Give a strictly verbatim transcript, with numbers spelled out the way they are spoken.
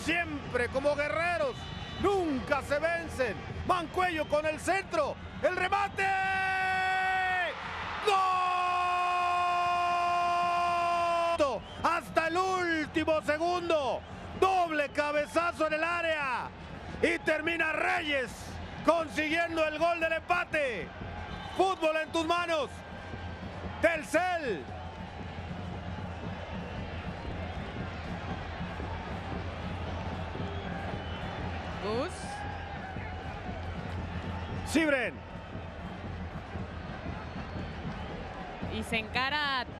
siempre como guerreros, nunca se vencen. Mancuello con el centro, el remate. ¡Gol! Hasta el último segundo, doble cabezazo en el área y termina Reyes consiguiendo el gol del empate. Fútbol en tus manos, Telcel. Gus. Cibren. Y se encara